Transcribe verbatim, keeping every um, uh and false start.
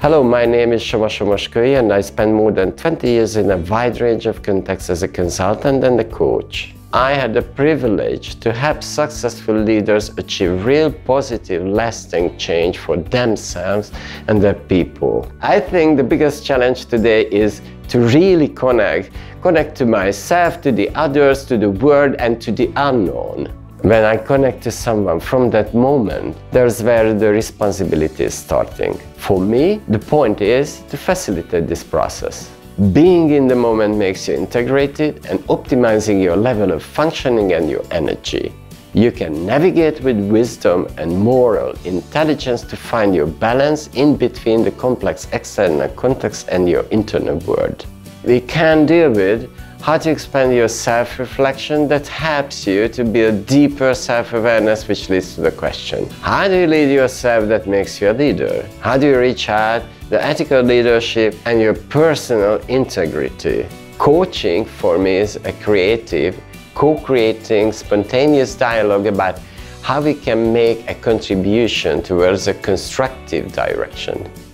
Hello, my name is Soma Somoskői and I spent more than twenty years in a wide range of contexts as a consultant and a coach. I had the privilege to help successful leaders achieve real positive, lasting change for themselves and their people. I think the biggest challenge today is to really connect, connect to myself, to the others, to the world and to the unknown. When I connect to someone from that moment, there's where the responsibility is starting. For me, the point is to facilitate this process. Being in the moment makes you integrated and optimizing your level of functioning and your energy. You can navigate with wisdom and moral intelligence to find your balance in between the complex external context and your internal world. We can deal with how to expand your self-reflection that helps you to build deeper self-awareness, which leads to the question, how do you lead yourself that makes you a leader? How do you reach out the ethical leadership and your personal integrity? Coaching for me is a creative, co-creating, spontaneous dialogue about how we can make a contribution towards a constructive direction.